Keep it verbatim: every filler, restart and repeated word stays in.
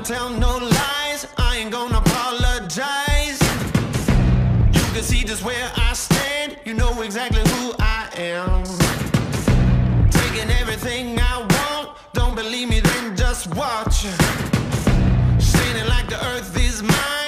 tell no lies, I ain't gonna apologize. You can see just where I stand, you know exactly who I am. Taking everything I want, don't believe me then just watch. Standing like the earth is mine.